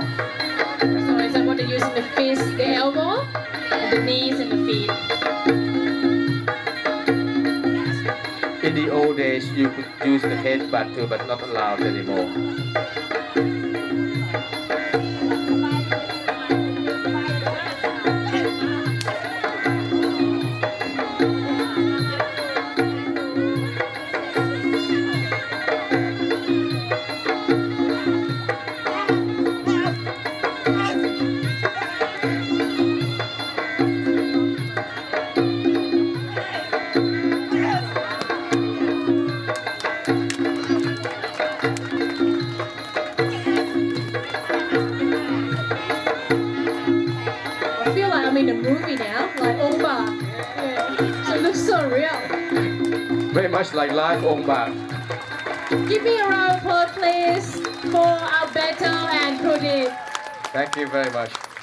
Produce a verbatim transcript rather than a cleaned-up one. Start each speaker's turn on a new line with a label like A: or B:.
A: So I want to use the fist, the elbow, the knees and the feet.
B: In the old days, you could use the headbutt too, but not allowed anymore.
A: I feel like I'm in a movie now, like Ong Bak. Yeah. So it looks so real.
B: Very much like live Ong Bak.
A: Give me a round of applause, please, for Alberto and Pradip.
B: Thank you very much.